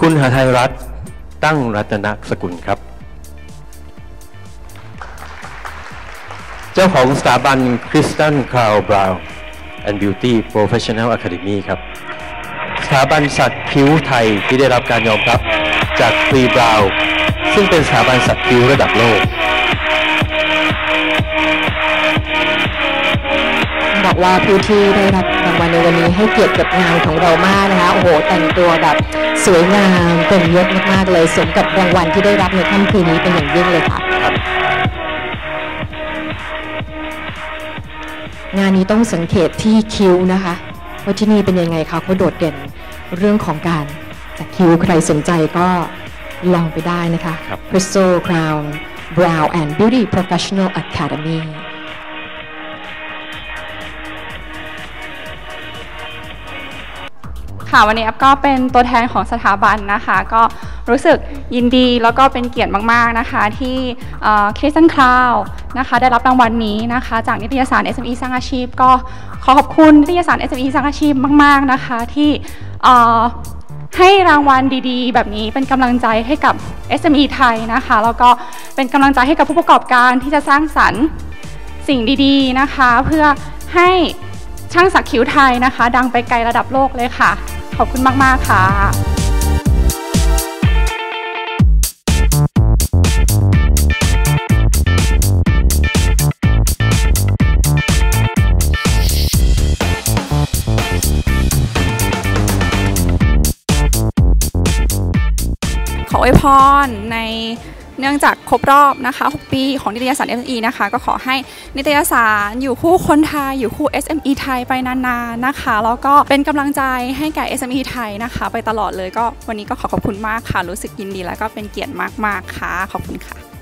คุณหทัยรัตน์ตั้งรัตนสกุลครับเจ้าของสถาบัน Kristen Crown Brow and Beauty Professional Academy ครับสถาบันสัตว์คิ้วไทยที่ได้รับการยอมรับจาก Free Brow ซึ่งเป็นสถาบันสัตว์คิ้วระดับโลกบอกว่าผู้ที่ได้รับรางวัลในวันนี้ให้เกียรติกับงานของเรามากนะคะโอ้โหแต่งตัวแบบสวยงามเป็นยศมากๆเลยสมกับรางวัลที่ได้รับในค่ำคืนนี้เป็นอย่างยิ่งเลยค่ะงานนี้ต้องสังเกตที่คิ้วนะคะว่าที่นี่เป็นยังไงคะเขาโดดเด่นเรื่องของการจัดคิ้วใครสนใจก็ลองไปได้นะคะ Crystal Crown Brow and Beauty Professional Academy ค่ะวันนี้แอปก็เป็นตัวแทนของสถาบันนะคะก็รู้สึกยินดีแล้วก็เป็นเกียรติมากๆนะคะที่Kristen Crownนะคะได้รับรางวัลนี้นะคะจากนิตยสาร SME สร้างอาชีพก็ขอขอบคุณนิตยสาร SME สร้างอาชีพมากๆนะคะที่ให้รางวัลดีๆแบบนี้เป็นกำลังใจให้กับ SME ไทยนะคะแล้วก็เป็นกำลังใจให้กับผู้ประกอบการที่จะสร้างสรรค์สิ่งดีๆนะคะเพื่อให้ช่างสักคิ้วไทยนะคะดังไปไกลระดับโลกเลยค่ะขอบคุณมากๆค่ะขออวยพรในเนื่องจากครบรอบนะคะ6 ปีของนิตยสาร SME นะคะก็ขอให้นิตยสารอยู่คู่คนไทยอยู่คู่ SME ไทยไปนานๆนะคะแล้วก็เป็นกำลังใจให้แก่ SME ไทยนะคะไปตลอดเลยก็วันนี้ก็ขอบคุณมากค่ะรู้สึกยินดีแล้วก็เป็นเกียรติมากๆค่ะขอบคุณค่ะ